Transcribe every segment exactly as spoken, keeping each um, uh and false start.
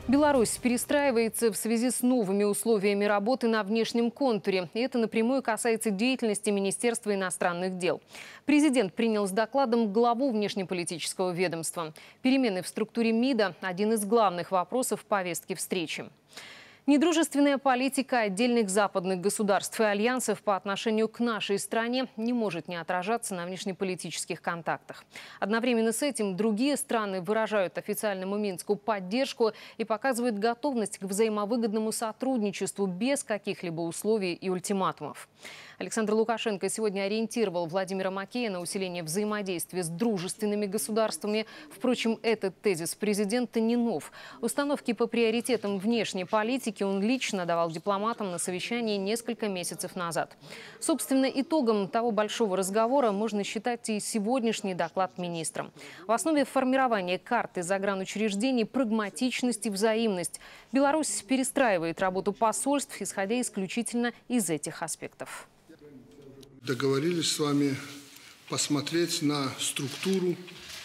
Беларусь перестраивается в связи с новыми условиями работы на внешнем контуре. И это напрямую касается деятельности Министерства иностранных дел. Президент принял с докладом главу внешнеполитического ведомства. Перемены в структуре МИДа – один из главных вопросов повестки встречи. Недружественная политика отдельных западных государств и альянсов по отношению к нашей стране не может не отражаться на внешнеполитических контактах. Одновременно с этим другие страны выражают официальному Минску поддержку и показывают готовность к взаимовыгодному сотрудничеству без каких-либо условий и ультиматумов. Александр Лукашенко сегодня ориентировал Владимира Макея на усиление взаимодействия с дружественными государствами. Впрочем, этот тезис президента не нов. Установки по приоритетам внешней политики он лично давал дипломатам на совещании несколько месяцев назад. Собственно, итогом того большого разговора можно считать и сегодняшний доклад министра. В основе формирования карты загранучреждений прагматичность и взаимность. Беларусь перестраивает работу посольств, исходя исключительно из этих аспектов. Договорились с вами посмотреть на структуру,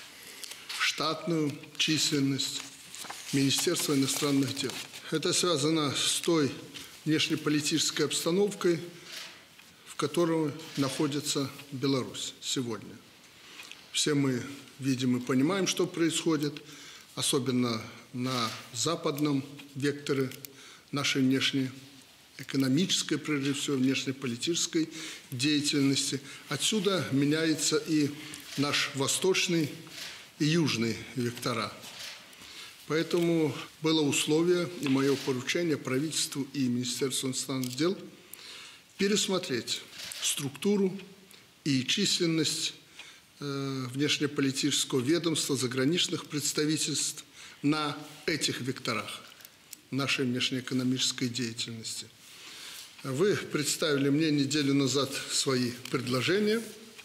штатную численность Министерства иностранных дел. Это связано с той внешнеполитической обстановкой, в которой находится Беларусь сегодня. Все мы видим и понимаем, что происходит, особенно на западном векторе нашей внешней экономической, прежде всего, внешнеполитической деятельности. Отсюда меняется и наш восточный и южный вектора. Поэтому было условие и мое поручение правительству и Министерству иностранных дел пересмотреть структуру и численность э, внешнеполитического ведомства, заграничных представительств на этих векторах нашей внешнеэкономической деятельности. Вы представили мне неделю назад свои предложения.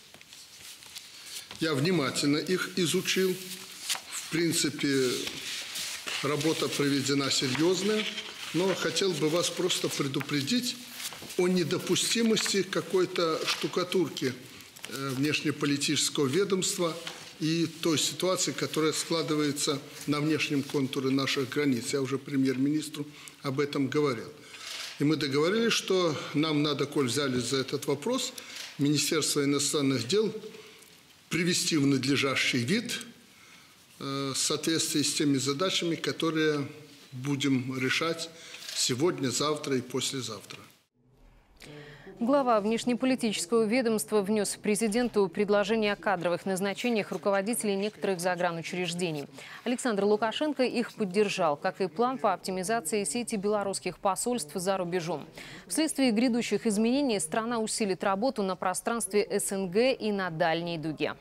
Я внимательно их изучил. В принципе, работа проведена серьезная, но хотел бы вас просто предупредить о недопустимости какой-то штукатурки внешнеполитического ведомства и той ситуации, которая складывается на внешнем контуре наших границ. Я уже премьер-министру об этом говорил. И мы договорились, что нам надо, коль взялись за этот вопрос, Министерство иностранных дел привести в надлежащий вид э, в соответствии с теми задачами, которые будем решать сегодня, завтра и послезавтра. Глава внешнеполитического ведомства внес президенту предложение о кадровых назначениях руководителей некоторых загранучреждений. Александр Лукашенко их поддержал, как и план по оптимизации сети белорусских посольств за рубежом. Вследствие грядущих изменений страна усилит работу на пространстве СНГ и на дальней дуге.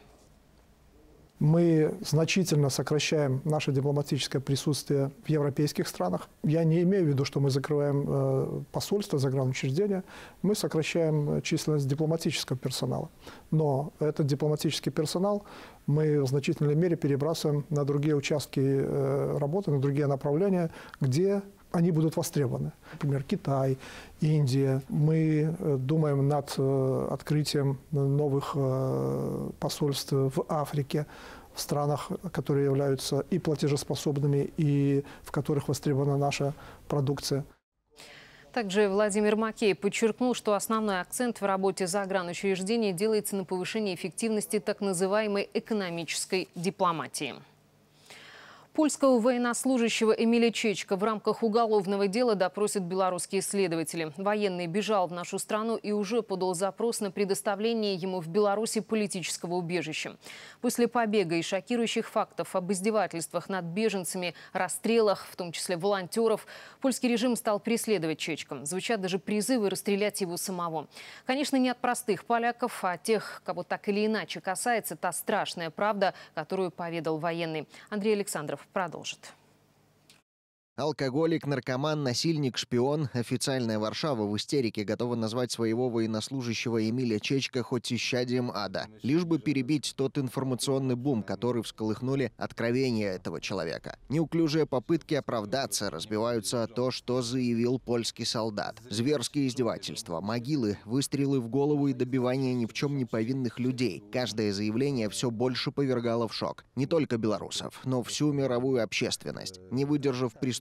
Мы значительно сокращаем наше дипломатическое присутствие в европейских странах. Я не имею в виду, что мы закрываем посольства, загранучреждения. Мы сокращаем численность дипломатического персонала. Но этот дипломатический персонал мы в значительной мере перебрасываем на другие участки работы, на другие направления, где они будут востребованы. Например, Китай, Индия. Мы думаем над открытием новых посольств в Африке, в странах, которые являются и платежеспособными, и в которых востребована наша продукция. Также Владимир Макей подчеркнул, что основной акцент в работе загранучреждений делается на повышении эффективности так называемой экономической дипломатии. Польского военнослужащего Эмиля Чечка в рамках уголовного дела допросят белорусские следователи. Военный бежал в нашу страну и уже подал запрос на предоставление ему в Беларуси политического убежища. После побега и шокирующих фактов об издевательствах над беженцами, расстрелах, в том числе волонтеров, польский режим стал преследовать Чечка. Звучат даже призывы расстрелять его самого. Конечно, не от простых поляков, а тех, кого так или иначе касается та страшная правда, которую поведал военный. Андрей Александров продолжит. Алкоголик, наркоман, насильник, шпион. Официальная Варшава в истерике готова назвать своего военнослужащего Эмиля Чечка хоть исчадием ада. Лишь бы перебить тот информационный бум, который всколыхнули откровения этого человека. Неуклюжие попытки оправдаться разбиваются о то, что заявил польский солдат. Зверские издевательства, могилы, выстрелы в голову и добивание ни в чем не повинных людей. Каждое заявление все больше повергало в шок. Не только белорусов, но всю мировую общественность. Не выдержав преступления,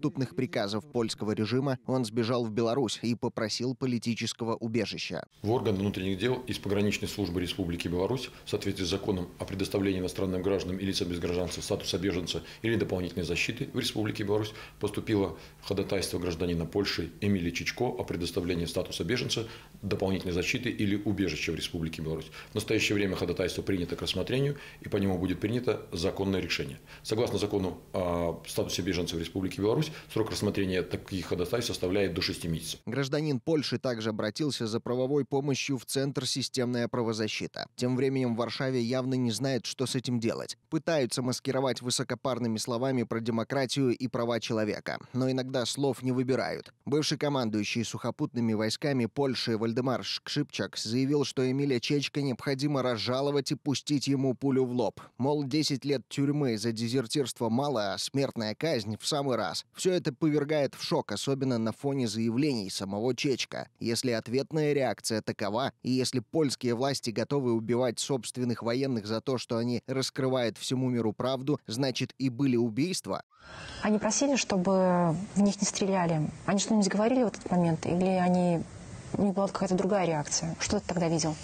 преступных приказов польского режима, он сбежал в Беларусь и попросил политического убежища. В органы внутренних дел из пограничной службы Республики Беларусь в соответствии с законом о предоставлении иностранным гражданам и лицам без гражданства статуса беженца или дополнительной защиты в Республике Беларусь поступило ходатайство гражданина Польши Эмилии Чечко о предоставлении статуса беженца, дополнительной защиты или убежища в Республике Беларусь. В настоящее время ходатайство принято к рассмотрению, и по нему будет принято законное решение. Согласно закону о статусе беженца в Республике Беларусь, срок рассмотрения таких ходатайств составляет до шести месяцев. Гражданин Польши также обратился за правовой помощью в Центр «Системная правозащита». Тем временем в Варшаве явно не знают, что с этим делать. Пытаются маскировать высокопарными словами про демократию и права человека, но иногда слов не выбирают. Бывший командующий сухопутными войсками Польши Вальдемар Шкрипчак заявил, что Эмиля Чечка необходимо разжаловать и пустить ему пулю в лоб. Мол, десять лет тюрьмы за дезертирство мало, а смертная казнь в самый раз. Все это повергает в шок, особенно на фоне заявлений самого Чечка. Если ответная реакция такова, и если польские власти готовы убивать собственных военных за то, что они раскрывают всему миру правду, значит и были убийства. Они просили, чтобы в них не стреляли. Они что-нибудь говорили в этот момент? Или они... у них была какая-то другая реакция? Что ты тогда видел?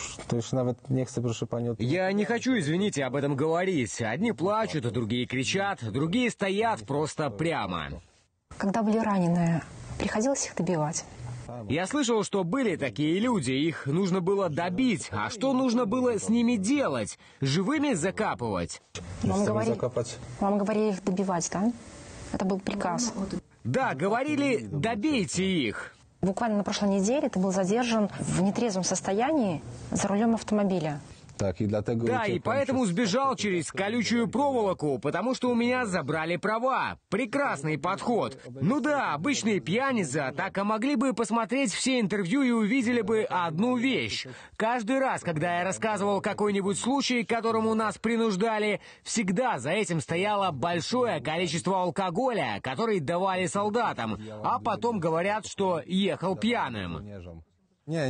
Я не хочу, извините, об этом говорить. Одни плачут, другие кричат, другие стоят просто прямо. Когда были раненые, приходилось их добивать? Я слышал, что были такие люди, их нужно было добить. А что нужно было с ними делать? Живыми закапывать? Вам говорили, вам говорили их добивать, да? Это был приказ. Да, говорили, добейте их. Буквально на прошлой неделе ты был задержан в нетрезвом состоянии за рулем автомобиля. Да, и поэтому сбежал через колючую проволоку, потому что у меня забрали права. Прекрасный подход. Ну да, обычные пьяницы, так а могли бы посмотреть все интервью и увидели бы одну вещь. Каждый раз, когда я рассказывал какой-нибудь случай, к которому нас принуждали, всегда за этим стояло большое количество алкоголя, который давали солдатам, а потом говорят, что ехал пьяным. Я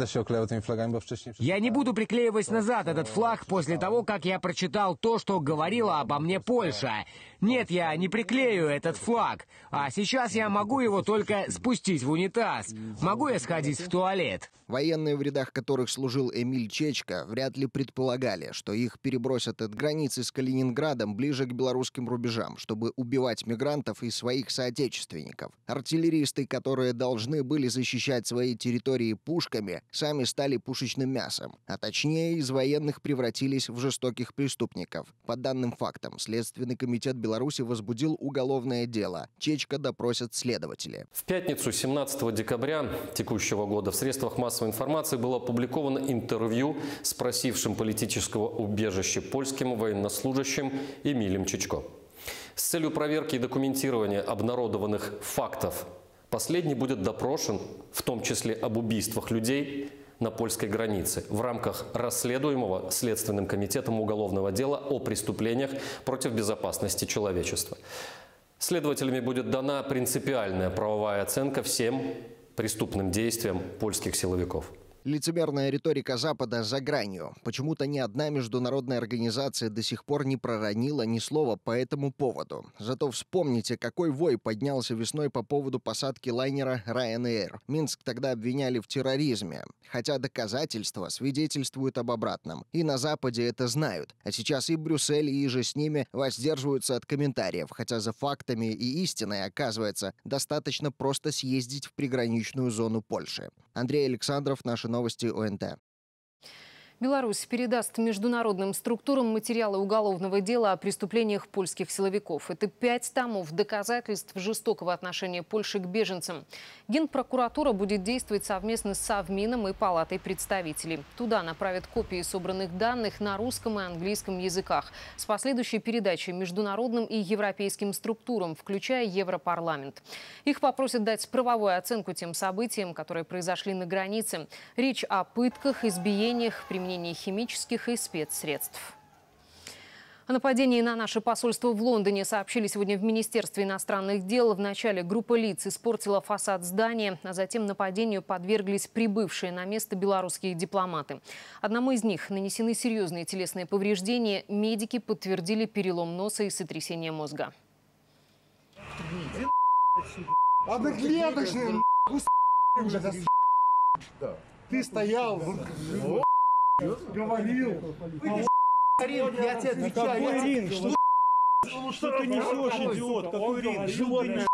не буду приклеивать назад этот флаг после того, как я прочитал то, что говорила обо мне Польша. Нет, я не приклею этот флаг. А сейчас я могу его только спустить в унитаз. Могу я сходить в туалет? Военные, в рядах которых служил Эмиль Чечка, вряд ли предполагали, что их перебросят от границы с Калининградом ближе к белорусским рубежам, чтобы убивать мигрантов и своих соотечественников. Артиллеристы, которые должны были защищать свои территории пушками, сами стали пушечным мясом, а точнее из военных превратились в жестоких преступников. По данным фактам, Следственный комитет Беларуси возбудил уголовное дело. Чечка допросят следователи. В пятницу, семнадцатого декабря текущего года, в средствах массовой информации было опубликовано интервью с просившим политического убежища польским военнослужащим Эмилем Чечко. С целью проверки и документирования обнародованных фактов последний будет допрошен, в том числе об убийствах людей на польской границе, в рамках расследуемого Следственным комитетом уголовного дела о преступлениях против безопасности человечества. Следователями будет дана принципиальная правовая оценка всем преступным действиям польских силовиков. Лицемерная риторика Запада за гранью. Почему-то ни одна международная организация до сих пор не проронила ни слова по этому поводу. Зато вспомните, какой вой поднялся весной по поводу посадки лайнера Ryanair. Минск тогда обвиняли в терроризме. Хотя доказательства свидетельствуют об обратном. И на Западе это знают. А сейчас и Брюссель, и же с ними воздерживаются от комментариев. Хотя за фактами и истиной, оказывается, достаточно просто съездить в приграничную зону Польши. Андрей Александров, наши новости ОНТ. Беларусь передаст международным структурам материалы уголовного дела о преступлениях польских силовиков. Это пять томов доказательств жестокого отношения Польши к беженцам. Генпрокуратура будет действовать совместно с Совмином и Палатой представителей. Туда направят копии собранных данных на русском и английском языках с последующей передачей международным и европейским структурам, включая Европарламент. Их попросят дать правовую оценку тем событиям, которые произошли на границе. Речь о пытках, избиениях, применении химических и спецсредств. О нападении на наше посольство в Лондоне сообщили сегодня в Министерстве иностранных дел. Вначале группа лиц испортила фасад здания, а затем нападению подверглись прибывшие на место белорусские дипломаты. Одному из них нанесены серьезные телесные повреждения. Медики подтвердили перелом носа и сотрясение мозга. Одноклеточный, ты стоял, говорил. Я тебе отвечаю. Что, что ты несешь, идиот? Какой ринг? Животное.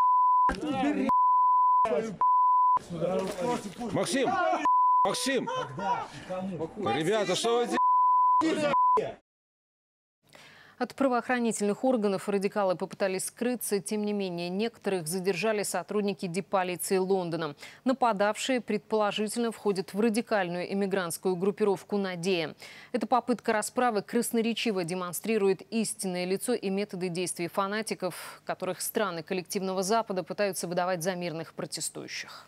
Максим! Максим! Ребята, что вы делаете? От правоохранительных органов радикалы попытались скрыться. Тем не менее, некоторых задержали сотрудники дипполиции Лондона. Нападавшие, предположительно, входят в радикальную эмигрантскую группировку «Надея». Эта попытка расправы красноречиво демонстрирует истинное лицо и методы действий фанатиков, которых страны коллективного Запада пытаются выдавать за мирных протестующих.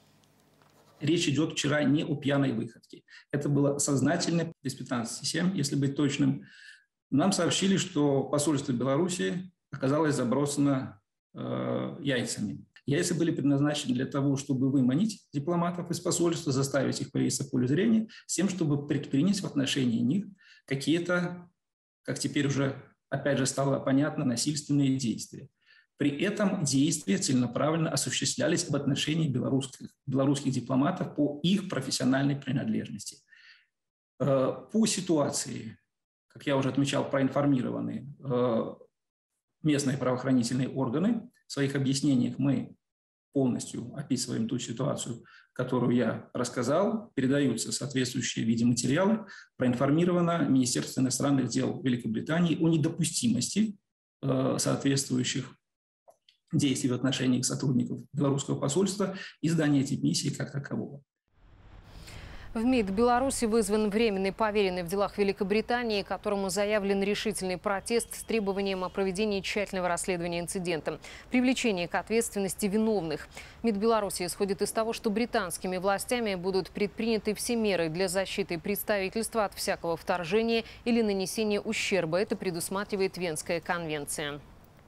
Речь идет вчера не о пьяной выходке. Это было сознательно, без пятнадцати семь, если быть точным. Нам сообщили, что посольство Беларуси оказалось забросано э, яйцами. Яйца были предназначены для того, чтобы выманить дипломатов из посольства, заставить их появиться в поле зрения, с тем, чтобы предпринять в отношении них какие-то, как теперь уже опять же стало понятно, насильственные действия. При этом действия целенаправленно осуществлялись в отношении белорусских, белорусских дипломатов по их профессиональной принадлежности. Э, по ситуации, как я уже отмечал, проинформированы э, местные правоохранительные органы. В своих объяснениях мы полностью описываем ту ситуацию, которую я рассказал. Передаются соответствующие видеоматериалы. Проинформировано Министерство иностранных дел Великобритании о недопустимости э, соответствующих действий в отношении сотрудников белорусского посольства и здания дипмиссии как такового. В МИД Беларуси вызван временный поверенный в делах Великобритании, которому заявлен решительный протест с требованием о проведении тщательного расследования инцидента, привлечении к ответственности виновных. МИД Беларуси исходит из того, что британскими властями будут предприняты все меры для защиты представительства от всякого вторжения или нанесения ущерба. Это предусматривает Венская конвенция.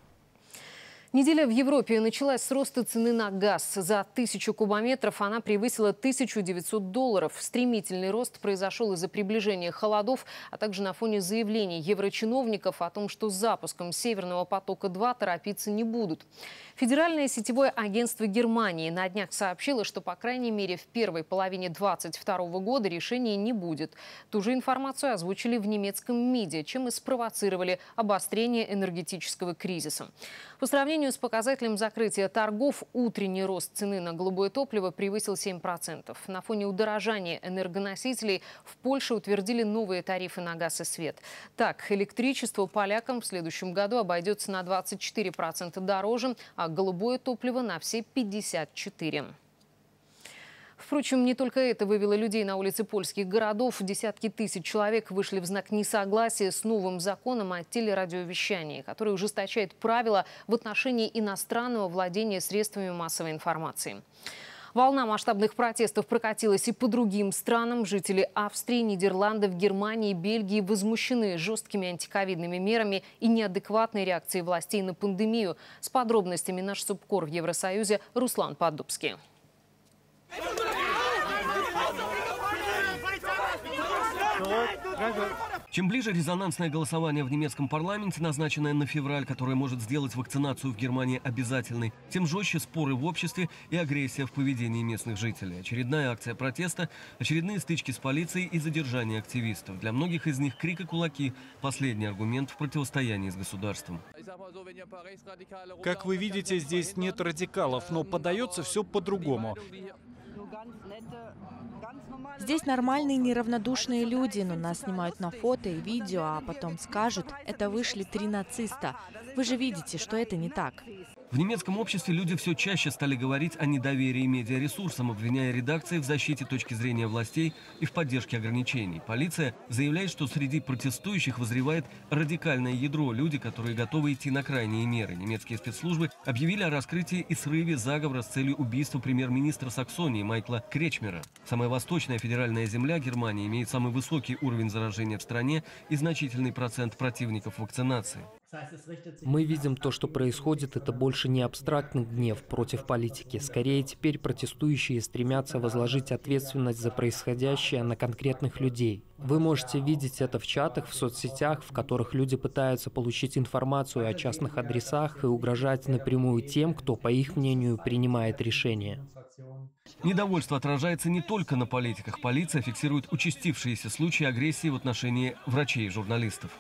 Неделя в Европе началась с роста цены на газ. За тысячу кубометров она превысила тысячу девятьсот долларов. Стремительный рост произошел из-за приближения холодов, а также на фоне заявлений еврочиновников о том, что с запуском «Северного потока-два» торопиться не будут. Федеральное сетевое агентство Германии на днях сообщило, что, по крайней мере, в первой половине две тысячи двадцать второго года решения не будет. Ту же информацию озвучили в немецком МИДе, чем и спровоцировали обострение энергетического кризиса. По сравнению с показателем закрытия торгов, утренний рост цены на голубое топливо превысил семь процентов. На фоне удорожания энергоносителей в Польше утвердили новые тарифы на газ и свет. Так, электричество полякам в следующем году обойдется на двадцать четыре процента дороже, а голубое топливо на все пятьдесят четыре процента. Впрочем, не только это вывело людей на улицы польских городов. Десятки тысяч человек вышли в знак несогласия с новым законом о телерадиовещании, который ужесточает правила в отношении иностранного владения средствами массовой информации. Волна масштабных протестов прокатилась и по другим странам. Жители Австрии, Нидерландов, Германии, Бельгии возмущены жесткими антиковидными мерами и неадекватной реакцией властей на пандемию. С подробностями наш субкор в Евросоюзе Руслан Поддубский. Чем ближе резонансное голосование в немецком парламенте, назначенное на февраль, которое может сделать вакцинацию в Германии обязательной, тем жестче споры в обществе и агрессия в поведении местных жителей. Очередная акция протеста, очередные стычки с полицией и задержание активистов. Для многих из них крик и кулаки – последний аргумент в противостоянии с государством. Как вы видите, здесь нет радикалов, но подается все по-другому. Здесь нормальные неравнодушные люди, но нас снимают на фото и видео, а потом скажут, это вышли три нациста. Вы же видите, что это не так. В немецком обществе люди все чаще стали говорить о недоверии медиаресурсам, обвиняя редакции в защите точки зрения властей и в поддержке ограничений. Полиция заявляет, что среди протестующих возревает радикальное ядро, люди, которые готовы идти на крайние меры. Немецкие спецслужбы объявили о раскрытии и срыве заговора с целью убийства премьер-министра Саксонии Майкла Кречмера. Самая восточная федеральная земля Германии имеет самый высокий уровень заражения в стране и значительный процент противников вакцинации. Мы видим то, что происходит, это больше не абстрактный гнев против политики. Скорее, теперь протестующие стремятся возложить ответственность за происходящее на конкретных людей. Вы можете видеть это в чатах, в соцсетях, в которых люди пытаются получить информацию о частных адресах и угрожать напрямую тем, кто, по их мнению, принимает решения. Недовольство отражается не только на политиках. Полиция фиксирует участившиеся случаи агрессии в отношении врачей и журналистов.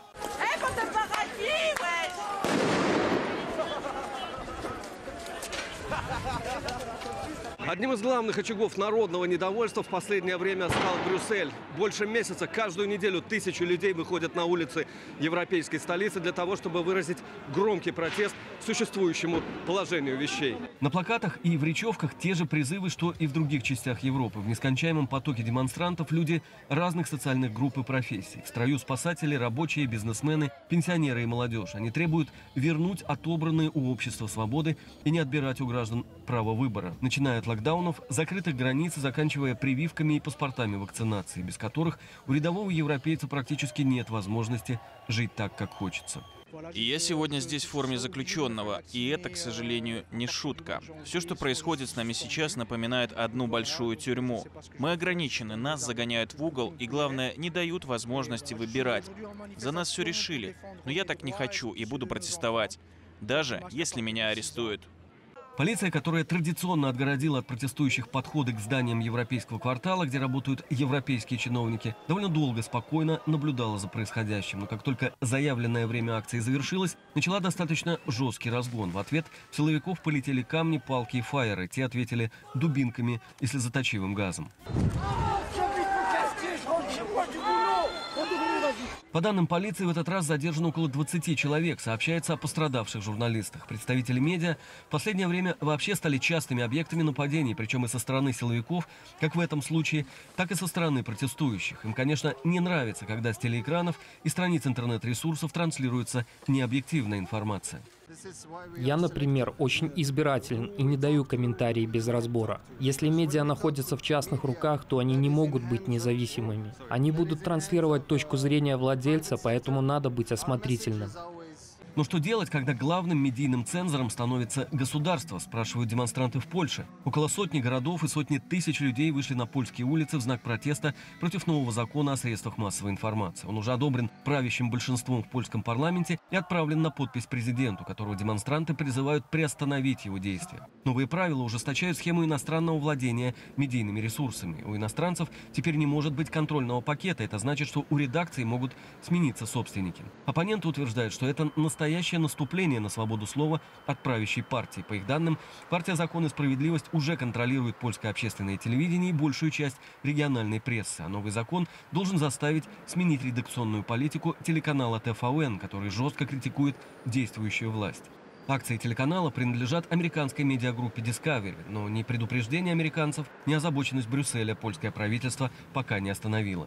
Одним из главных очагов народного недовольства в последнее время стал Брюссель. Больше месяца каждую неделю тысячи людей выходят на улицы европейской столицы для того, чтобы выразить громкий протест к существующему положению вещей. На плакатах и в речевках те же призывы, что и в других частях Европы. В нескончаемом потоке демонстрантов люди разных социальных групп и профессий. В строю спасатели, рабочие, бизнесмены, пенсионеры и молодежь. Они требуют вернуть отобранные у общества свободы и не отбирать у граждан право выбора. Начиная от локдаунов, закрытых границ, заканчивая прививками и паспортами вакцинации, без которых у рядового европейца практически нет возможности жить так, как хочется. И я сегодня здесь в форме заключенного, и это, к сожалению, не шутка. Все, что происходит с нами сейчас, напоминает одну большую тюрьму. Мы ограничены, нас загоняют в угол, и, главное, не дают возможности выбирать. За нас все решили, но я так не хочу и буду протестовать, даже если меня арестуют. Полиция, которая традиционно отгородила от протестующих подходы к зданиям европейского квартала, где работают европейские чиновники, довольно долго спокойно наблюдала за происходящим. Но как только заявленное время акции завершилось, начала достаточно жесткий разгон. В ответ в силовиков полетели камни, палки и фаеры. Те ответили дубинками и слезоточивым газом. По данным полиции, в этот раз задержано около двадцати человек. Сообщается о пострадавших журналистах. Представители медиа в последнее время вообще стали частыми объектами нападений, причем и со стороны силовиков, как в этом случае, так и со стороны протестующих. Им, конечно, не нравится, когда с телеэкранов и страниц интернет-ресурсов транслируется необъективная информация. Я, например, очень избирателен и не даю комментарии без разбора. Если медиа находятся в частных руках, то они не могут быть независимыми. Они будут транслировать точку зрения владельца, поэтому надо быть осмотрительным. Но что делать, когда главным медийным цензором становится государство, спрашивают демонстранты в Польше. Около сотни городов и сотни тысяч людей вышли на польские улицы в знак протеста против нового закона о средствах массовой информации. Он уже одобрен правящим большинством в польском парламенте и отправлен на подпись президенту, которого демонстранты призывают приостановить его действия. Новые правила ужесточают схему иностранного владения медийными ресурсами. У иностранцев теперь не может быть контрольного пакета. Это значит, что у редакций могут смениться собственники. Оппоненты утверждают, что это настоящее Настоящее наступление на свободу слова от правящей партии. По их данным, партия «Закон и справедливость» уже контролирует польское общественное телевидение и большую часть региональной прессы. А новый закон должен заставить сменить редакционную политику телеканала Т Ф Н, который жестко критикует действующую власть. Акции телеканала принадлежат американской медиагруппе Discovery, но ни предупреждение американцев, ни озабоченность Брюсселя польское правительство пока не остановило.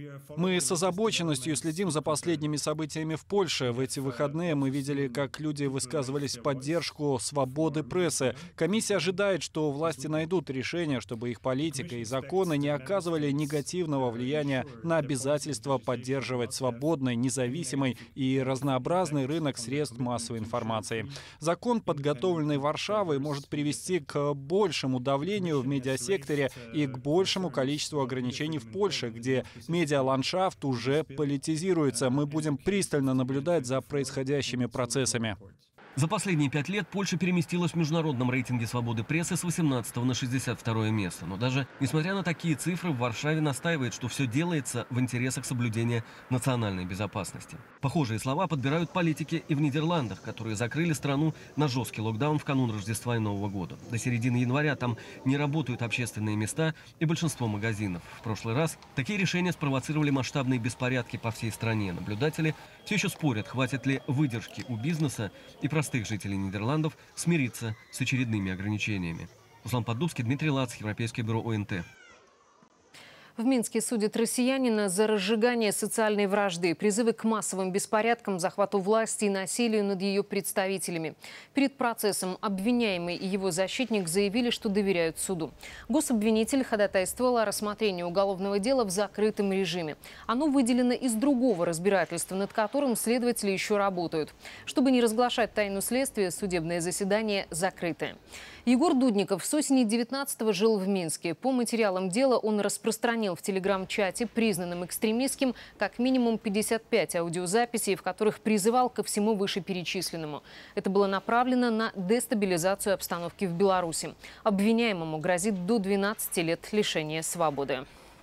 Мы с озабоченностью следим за последними событиями в Польше. В эти выходные мы видели, как люди высказывались в поддержку свободы прессы. Комиссия ожидает, что власти найдут решение, чтобы их политика и законы не оказывали негативного влияния на обязательство поддерживать свободный, независимый и разнообразный рынок средств массовой информации. Закон, подготовленный Варшавой, может привести к большему давлению в медиасекторе и к большему количеству ограничений в Польше, где медиа Медиаландшафт уже политизируется. Мы будем пристально наблюдать за происходящими процессами. За последние пять лет Польша переместилась в международном рейтинге свободы прессы с восемнадцатого на шестьдесят второе место. Но даже несмотря на такие цифры, в Варшаве настаивает, что все делается в интересах соблюдения национальной безопасности. Похожие слова подбирают политики и в Нидерландах, которые закрыли страну на жесткий локдаун в канун Рождества и Нового года. До середины января там не работают общественные места и большинство магазинов. В прошлый раз такие решения спровоцировали масштабные беспорядки по всей стране. Наблюдатели все еще спорят, хватит ли выдержки у бизнеса и простых жителей Нидерландов смириться с очередными ограничениями. Руслан Поддубский, Дмитрий Лац, Европейское бюро О Н Т. В Минске судят россиянина за разжигание социальной вражды, призывы к массовым беспорядкам, захвату власти и насилию над ее представителями. Перед процессом обвиняемый и его защитник заявили, что доверяют суду. Гособвинитель ходатайствовал о рассмотрении уголовного дела в закрытом режиме. Оно выделено из другого разбирательства, над которым следователи еще работают. Чтобы не разглашать тайну следствия, судебное заседание закрытое. Егор Дудников с осени девятнадцатого жил в Минске. По материалам дела он распространил в телеграм-чате, признанном экстремистским, как минимум пятьдесят пять аудиозаписей, в которых призывал ко всему вышеперечисленному. Это было направлено на дестабилизацию обстановки в Беларуси. Обвиняемому грозит до двенадцати лет лишения свободы.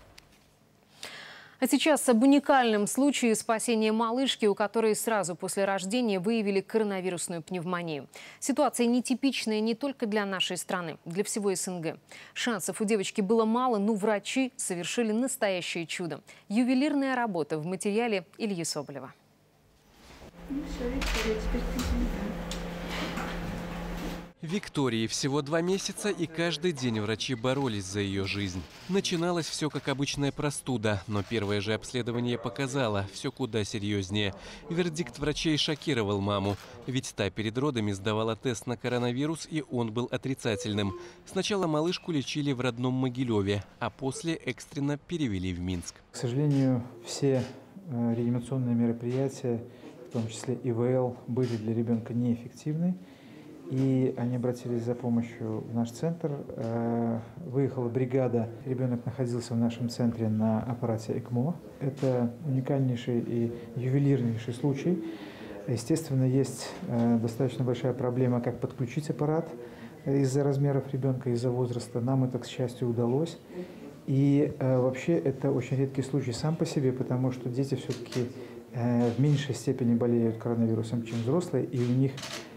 А сейчас об уникальном случае спасения малышки, у которой сразу после рождения выявили коронавирусную пневмонию. Ситуация нетипичная не только для нашей страны, для всего СНГ. Шансов у девочки было мало, но врачи совершили настоящее чудо. Ювелирная работа в материале Ильи Соболева. Ну все, Виктория, теперь ты звезда. Виктории всего два месяца, и каждый день врачи боролись за ее жизнь. Начиналось все как обычная простуда, но первое же обследование показало все куда серьезнее. Вердикт врачей шокировал маму, ведь та перед родами сдавала тест на коронавирус, и он был отрицательным. Сначала малышку лечили в родном Могилеве, а после экстренно перевели в Минск. К сожалению, все реанимационные мероприятия, в том числе И В Л, были для ребенка неэффективны. И они обратились за помощью в наш центр. Выехала бригада. Ребенок находился в нашем центре на аппарате ЭКМО. Это уникальнейший и ювелирнейший случай. Естественно, есть достаточно большая проблема, как подключить аппарат из-за размеров ребенка, из-за возраста. Нам это, к счастью, удалось. И вообще это очень редкий случай сам по себе, потому что дети все-таки в меньшей степени болеют коронавирусом, чем взрослые, и у них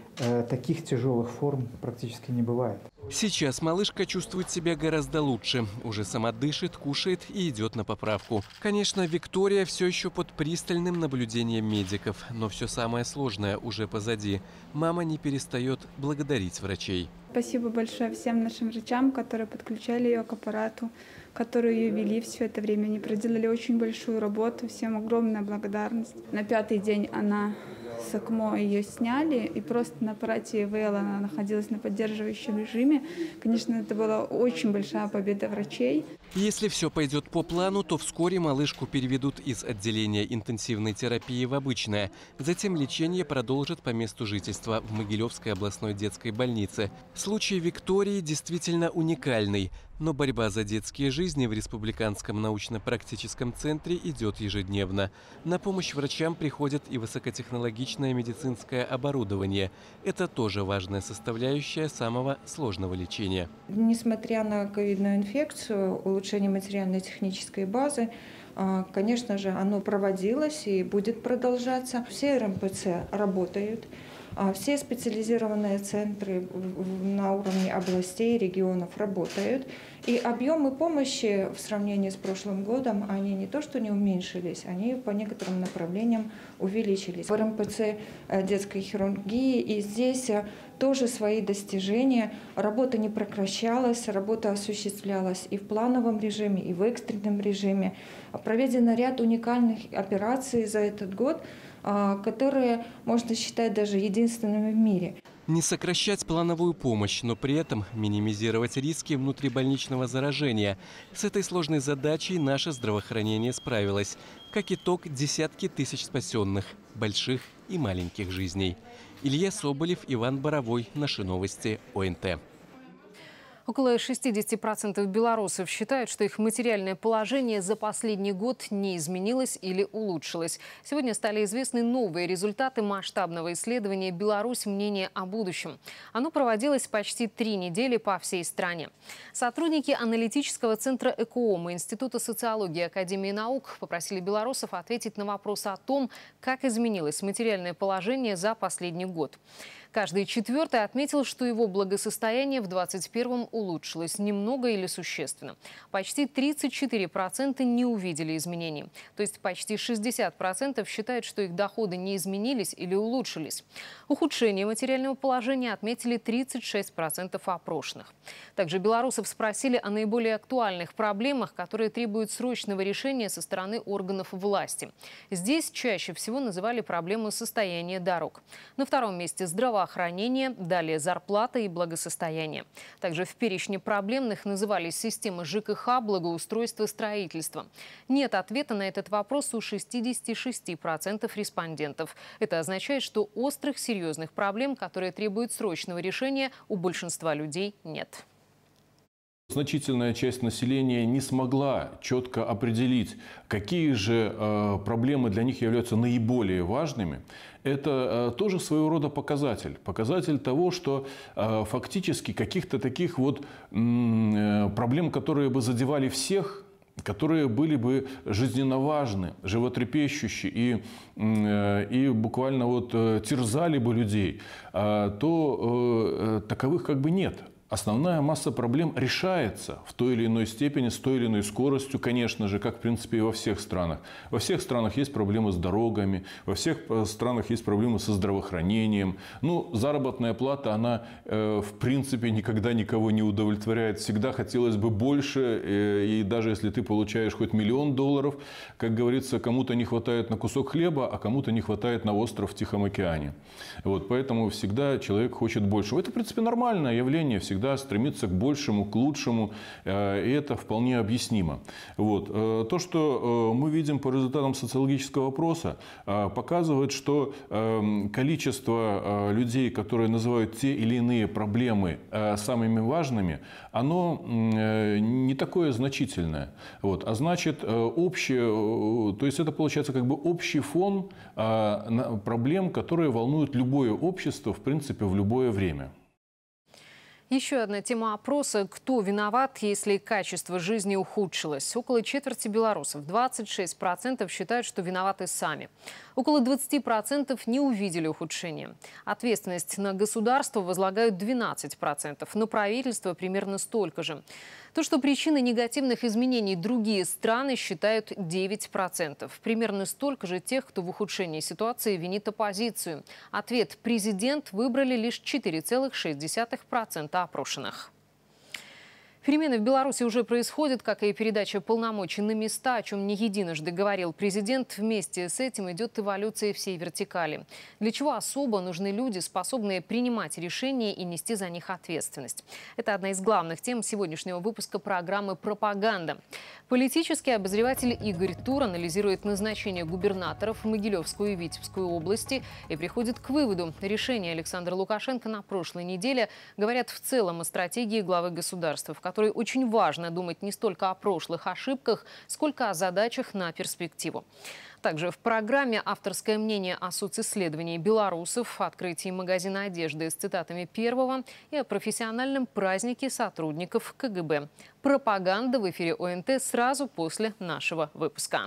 таких тяжелых форм практически не бывает. Сейчас малышка чувствует себя гораздо лучше. Уже сама дышит, кушает и идет на поправку. Конечно, Виктория все еще под пристальным наблюдением медиков. Но все самое сложное уже позади. Мама не перестает благодарить врачей. Спасибо большое всем нашим врачам, которые подключали ее к аппарату, которые ее вели все это время. Они проделали очень большую работу. Всем огромная благодарность. На пятый день она с ЭКМО ее сняли, и просто на аппарате И В Л она находилась на поддерживающем режиме. Конечно, это была очень большая победа врачей. Если все пойдет по плану, то вскоре малышку переведут из отделения интенсивной терапии в обычное. Затем лечение продолжат по месту жительства в Могилевской областной детской больнице. Случай Виктории действительно уникальный. Но борьба за детские жизни в Республиканском научно-практическом центре идет ежедневно. На помощь врачам приходит и высокотехнологичное медицинское оборудование. Это тоже важная составляющая самого сложного лечения. Несмотря на ковидную инфекцию, улучшение материально-технической базы, конечно же, оно проводилось и будет продолжаться. Все Р М П Ц работают. Все специализированные центры на уровне областей, регионов работают. И объемы помощи в сравнении с прошлым годом, они не то что не уменьшились, они по некоторым направлениям увеличились. В Р М П Ц детской хирургии и здесь тоже свои достижения. Работа не прекращалась, работа осуществлялась и в плановом режиме, и в экстренном режиме. Проведено ряд уникальных операций за этот год, которые можно считать даже единственными в мире. Не сокращать плановую помощь, но при этом минимизировать риски внутрибольничного заражения. С этой сложной задачей наше здравоохранение справилось. Как итог, десятки тысяч спасенных, больших и маленьких жизней. Илья Соболев, Иван Боровой. Наши новости. О Н Т. Около шестидесяти процентов белорусов считают, что их материальное положение за последний год не изменилось или улучшилось. Сегодня стали известны новые результаты масштабного исследования «Беларусь. Мнение о будущем». Оно проводилось почти три недели по всей стране. Сотрудники аналитического центра ЭКОМ и Института социологии Академии наук попросили белорусов ответить на вопрос о том, как изменилось материальное положение за последний год. Каждый четвертый отметил, что его благосостояние в двадцать первом улучшилось немного или существенно. Почти тридцать четыре процента не увидели изменений. То есть почти шестьдесят процентов считают, что их доходы не изменились или улучшились. Ухудшение материального положения отметили тридцать шесть процентов опрошенных. Также белорусов спросили о наиболее актуальных проблемах, которые требуют срочного решения со стороны органов власти. Здесь чаще всего называли проблему состояния дорог. На втором месте здравоохранение, далее зарплата и благосостояние. Также в перечне проблемных назывались системы ЖКХ, благоустройство, строительство. Нет ответа на этот вопрос у шестидесяти шести процентов респондентов. Это означает, что острых, серьезных проблем, которые требуют срочного решения, у большинства людей нет. Значительная часть населения не смогла четко определить, какие же э, проблемы для них являются наиболее важными. Это э, тоже своего рода показатель. Показатель того, что э, фактически каких-то таких вот э, проблем, которые бы задевали всех, которые были бы жизненно важны, животрепещущие и, э, и буквально вот э, терзали бы людей, э, то э, таковых как бы нет. Основная масса проблем решается в той или иной степени, с той или иной скоростью, конечно же, как в принципе и во всех странах. Во всех странах есть проблемы с дорогами, во всех странах есть проблемы со здравоохранением. Ну, заработная плата, она э, в принципе никогда никого не удовлетворяет. Всегда хотелось бы больше, э, и даже если ты получаешь хоть миллион долларов, как говорится, кому-то не хватает на кусок хлеба, а кому-то не хватает на остров в Тихом океане. Вот, поэтому всегда человек хочет большего. Это, в принципе, нормальное явление, всегда стремиться к большему, к лучшему, и это вполне объяснимо. Вот. То, что мы видим по результатам социологического опроса, показывает, что количество людей, которые называют те или иные проблемы самыми важными, оно не такое значительное. Вот. А значит, общее, то есть это получается как бы общий фон проблем, которые волнуют любое общество, в принципе, в любое время. Еще одна тема опроса – кто виноват, если качество жизни ухудшилось? Около четверти белорусов, двадцать шесть процентов, считают, что виноваты сами. Около двадцати процентов не увидели ухудшения. Ответственность на государство возлагают двенадцать процентов, на правительство примерно столько же. То, что причиной негативных изменений другие страны, считают девять процентов. Примерно столько же тех, кто в ухудшении ситуации винит оппозицию. Ответ «президент» выбрали лишь четыре целых шесть десятых процента опрошенных. Перемены в Беларуси уже происходят, как и передача полномочий на места, о чем не единожды говорил президент. Вместе с этим идет эволюция всей вертикали. Для чего особо нужны люди, способные принимать решения и нести за них ответственность. Это одна из главных тем сегодняшнего выпуска программы «Пропаганда». Политический обозреватель Игорь Тур анализирует назначение губернаторов в Могилевскую и Витебскую области и приходит к выводу: решения Александра Лукашенко на прошлой неделе говорят в целом о стратегии главы государства, в которой очень важно думать не столько о прошлых ошибках, сколько о задачах на перспективу. Также в программе авторское мнение о социсследовании белорусов, открытии магазина одежды с цитатами Первого и о профессиональном празднике сотрудников ка гэ бэ. Пропаганда в эфире о эн тэ сразу после нашего выпуска.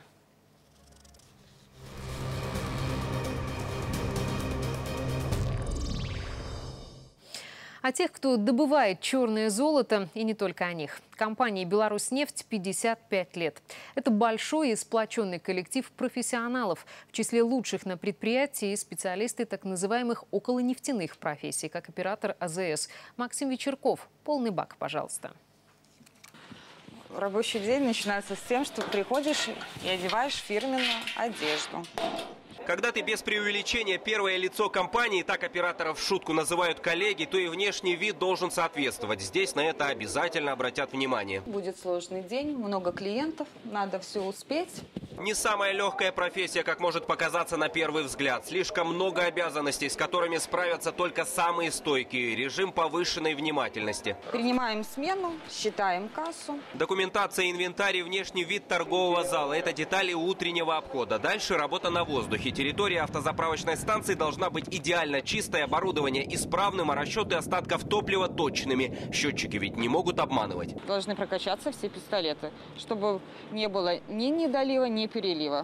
О тех, кто добывает черное золото, и не только о них. Компании «Беларусьнефть» пятьдесят пять лет. Это большой и сплоченный коллектив профессионалов, в числе лучших на предприятии и специалисты так называемых околонефтяных профессий, как оператор а зэ эс. Максим Вечерков. Полный бак, пожалуйста. Рабочий день начинается с тем, что приходишь и одеваешь фирменную одежду. Когда ты без преувеличения первое лицо компании, так операторов в шутку называют коллеги, то и внешний вид должен соответствовать. Здесь на это обязательно обратят внимание. Будет сложный день, много клиентов, надо все успеть. Не самая легкая профессия, как может показаться на первый взгляд. Слишком много обязанностей, с которыми справятся только самые стойкие. Режим повышенной внимательности. Принимаем смену, считаем кассу. Документация, инвентарь и внешний вид торгового зала – это детали утреннего обхода. Дальше работа на воздухе. Территория автозаправочной станции должна быть идеально чистой, оборудование исправным, а расчеты остатков топлива точными. Счетчики ведь не могут обманывать. Должны прокачаться все пистолеты, чтобы не было ни недолива, ни перелива.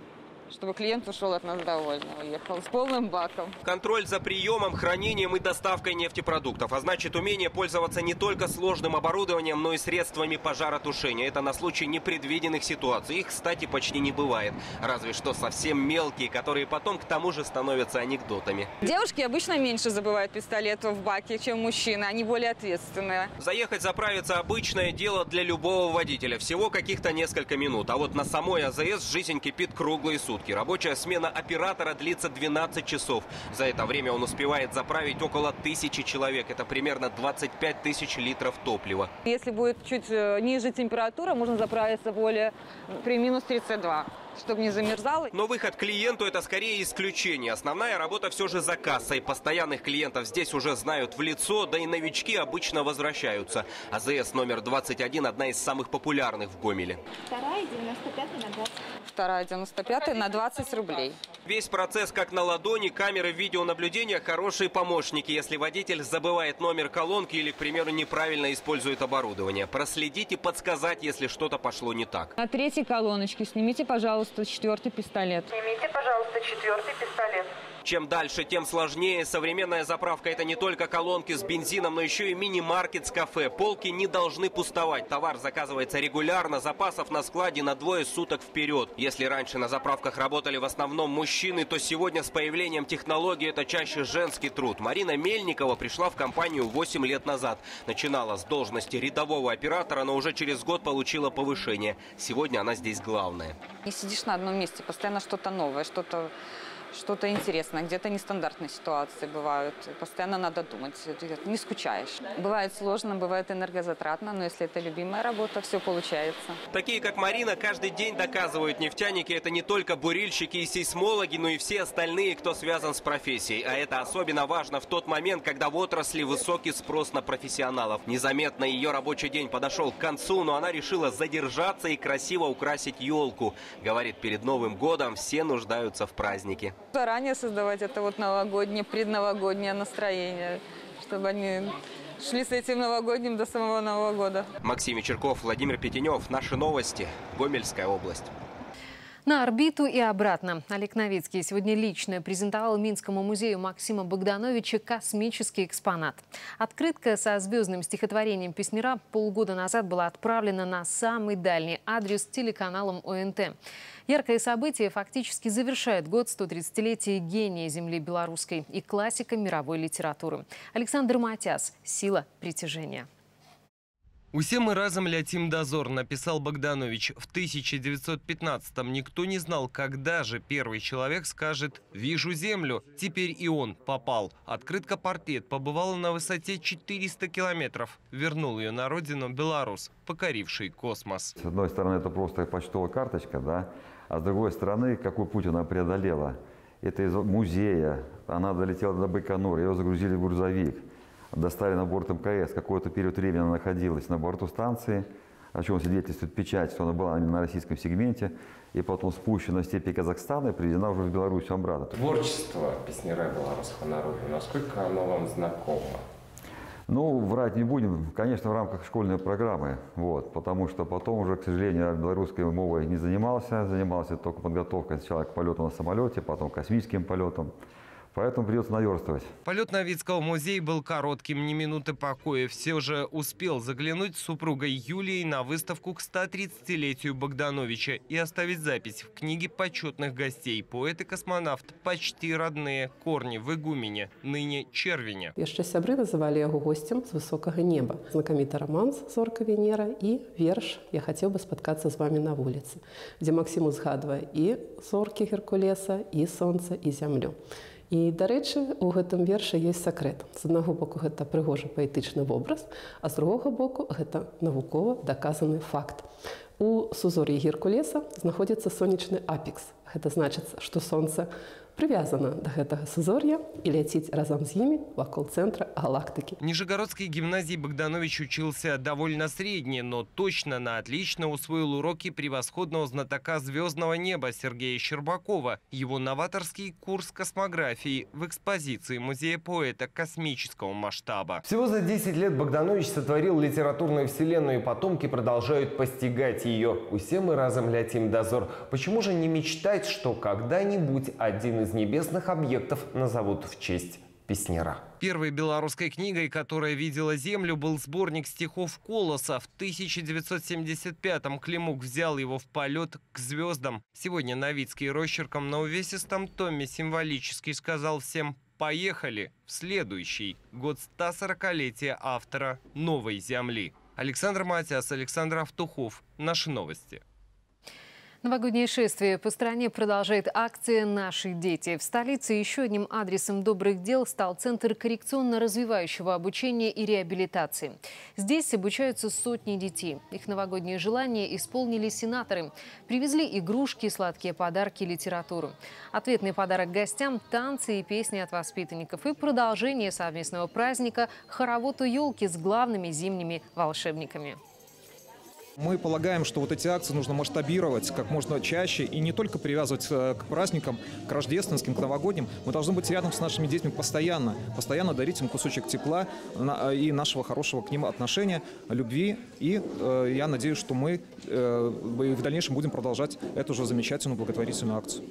чтобы клиент ушел от нас довольный, уехал с полным баком. Контроль за приемом, хранением и доставкой нефтепродуктов, а значит умение пользоваться не только сложным оборудованием, но и средствами пожаротушения. Это на случай непредвиденных ситуаций. Их, кстати, почти не бывает. Разве что совсем мелкие, которые потом к тому же становятся анекдотами. Девушки обычно меньше забывают пистолет в баке, чем мужчины. Они более ответственные. Заехать заправиться обычное дело для любого водителя. Всего каких-то несколько минут. А вот на самой АЗС жизнь кипит круглые сутки. Рабочая смена оператора длится двенадцать часов. За это время он успевает заправить около тысячи человек. Это примерно двадцать пять тысяч литров топлива. Если будет чуть ниже температура, можно заправиться более при минус тридцать два. Чтобы не замерзало. Но выход к клиенту – это скорее исключение. Основная работа все же за кассой. Постоянных клиентов здесь уже знают в лицо, да и новички обычно возвращаются. АЗС номер двадцать один – одна из самых популярных в Гомеле. Вторая девяносто пятая на двадцать. Вторая девяносто пятая на двадцать рублей. Весь процесс как на ладони, камеры видеонаблюдения – хорошие помощники, если водитель забывает номер колонки или, к примеру, неправильно использует оборудование. Проследить и подсказать, если что-то пошло не так. На третьей колоночке снимите, пожалуйста, четвертый пистолет. Снимите, пожалуйста, четвертый пистолет. Чем дальше, тем сложнее. Современная заправка – это не только колонки с бензином, но еще и мини-маркет с кафе. Полки не должны пустовать. Товар заказывается регулярно, запасов на складе на двое суток вперед. Если раньше на заправках работали в основном мужчины, то сегодня с появлением технологий это чаще женский труд. Марина Мельникова пришла в компанию восемь лет назад. Начинала с должности рядового оператора, но уже через год получила повышение. Сегодня она здесь главная. Не сидишь на одном месте, постоянно что-то новое, что-то... Что-то интересное, где-то нестандартные ситуации бывают. Постоянно надо думать, не скучаешь. Бывает сложно, бывает энергозатратно, но если это любимая работа, все получается. Такие, как Марина, каждый день доказывают: нефтяники – это не только бурильщики и сейсмологи, но и все остальные, кто связан с профессией. А это особенно важно в тот момент, когда в отрасли высокий спрос на профессионалов. Незаметно ее рабочий день подошел к концу, но она решила задержаться и красиво украсить елку. Говорит, перед Новым годом все нуждаются в празднике. Заранее создавать это вот новогоднее, предновогоднее настроение, чтобы они шли с этим новогодним до самого Нового года. Максим Вечерков, Владимир Петенев. Наши новости. Гомельская область. На орбиту и обратно. Олег Новицкий сегодня лично презентовал Минскому музею Максима Богдановича космический экспонат. Открытка со звездным стихотворением песнера полгода назад была отправлена на самый дальний адрес телеканалом О Н Т. Яркое событие фактически завершает год сто тридцатилетия гения земли белорусской и классика мировой литературы. Александр Матяс «Сила притяжения». «Усе мы разом летим дозор», написал Богданович. В тысяча девятьсот пятнадцатом никто не знал, когда же первый человек скажет «Вижу Землю». Теперь и он попал. Открытка-портрет побывала на высоте четыреста километров. Вернул ее на родину белорус, покоривший космос. С одной стороны, это просто почтовая карточка, да? А с другой стороны, какой путь она преодолела. Это из музея. Она долетела до Байконура, ее загрузили в грузовик. Доставили на борт Эм Ка Эс. Какой-то период времени она находилась на борту станции, о чем свидетельствует печать, что она была на российском сегменте, и потом спущена в степи Казахстана и привезена уже в Беларусь обратно. Творчество песнера белорусского народа, насколько оно вам знакомо? Ну, врать не будем, конечно, в рамках школьной программы, вот, потому что потом уже, к сожалению, белорусской мовой не занимался, занимался только подготовкой сначала к полету на самолете, потом космическим полетом. Поэтому придется наверстывать. Полет Новицкого в музей был коротким, ни минуты покоя. Все же успел заглянуть с супругой Юлией на выставку к ста тридцатилетию Богдановича и оставить запись в книге почетных гостей. Поэт и космонавт почти родные, корни в Игумене, ныне Червене. Яшчэ сябры называли его гостем с высокого неба. Знакомитый романс «Зорка Венера» и верш «Я хотел бы споткаться с вами на улице», где Максим узгадывае и зорки Геркулеса, и солнце, и землю. І, дарэчы, у гэтым вершы ёсць сакрэт. З аднаго боку, гэта прыгожы паэтычны вобраз, а з другога боку, гэта навукова даказаны факт. У сузор'і Геркулеса знаходзіцца сонечны апекс. Гэта значыць, што сонца прывязана да гэтага сузор'я і ляціць разам з імі вакол цэнтра галактыкі. В Нижегородской гимназии Богданович учился довольно средне, но точно на отлично усвоил уроки превосходного знатока звездного неба Сергея Щербакова. Его новаторский курс космографии в экспозиции Музея поэта космического масштаба. Всего за десять лет Богданович сотворил литературную вселенную, и потомки продолжают постигать ее. Все мы разом летим дозор. Почему же не мечтать, что когда-нибудь один из небесных объектов назовут в честь Песнера? Первой белорусской книгой, которая видела Землю, был сборник стихов Колоса. В тысяча девятьсот семьдесят пятом Климук взял его в полет к звездам. Сегодня Новицкий росчерком на увесистом томе символически сказал всем: поехали в следующий год стосорокалетия автора «Новой Земли». Александр Матиас, Александр Автухов. Наши новости. Новогоднее шествие по стране продолжает акция «Наши дети». В столице еще одним адресом добрых дел стал Центр коррекционно-развивающего обучения и реабилитации. Здесь обучаются сотни детей. Их новогодние желания исполнили сенаторы. Привезли игрушки, сладкие подарки, литературу. Ответный подарок гостям – танцы и песни от воспитанников. И продолжение совместного праздника – хоровод у елки с главными зимними волшебниками. Мы полагаем, что вот эти акции нужно масштабировать как можно чаще и не только привязывать к праздникам, к рождественским, к новогодним. Мы должны быть рядом с нашими детьми постоянно, постоянно дарить им кусочек тепла и нашего хорошего к ним отношения, любви. И э, я надеюсь, что мы э, в дальнейшем будем продолжать эту же замечательную благотворительную акцию.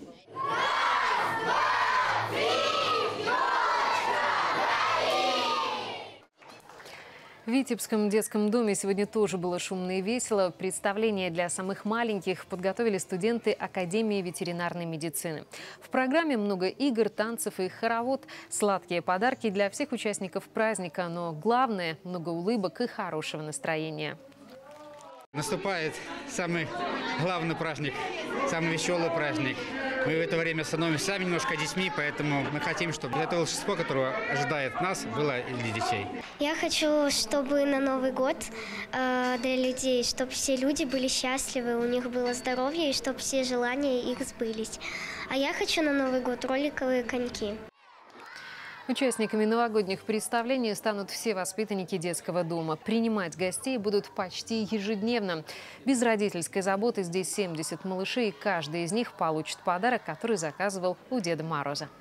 В Витебском детском доме сегодня тоже было шумно и весело. Представление для самых маленьких подготовили студенты Академии ветеринарной медицины. В программе много игр, танцев и хоровод. Сладкие подарки для всех участников праздника, но главное – много улыбок и хорошего настроения. Наступает самый главный праздник, самый веселый праздник. Мы в это время становимся сами немножко детьми, поэтому мы хотим, чтобы это волшебство, которое ожидает нас, было и для детей. Я хочу, чтобы на Новый год э, для людей, чтобы все люди были счастливы, у них было здоровье и чтобы все желания их сбылись. А я хочу на Новый год роликовые коньки. Участниками новогодних представлений станут все воспитанники детского дома. Принимать гостей будут почти ежедневно. Без родительской заботы здесь семьдесят малышей. Каждый из них получит подарок, который заказывал у Деда Мороза.